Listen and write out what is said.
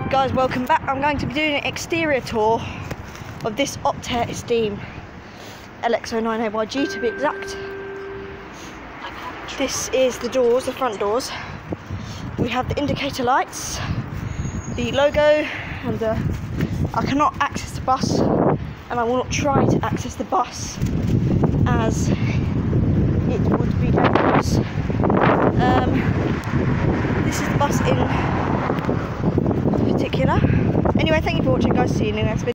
Guys, welcome back. I'm going to be doing an exterior tour of this Optare Esteem LX09AYG to be exact. This is the doors, the front doors. We have the indicator lights, the logo, and I cannot access the bus, and I will not try to access the bus as it would be dangerous. This is the bus in particular. Anyway, thank you for watching, guys. See you in the next video.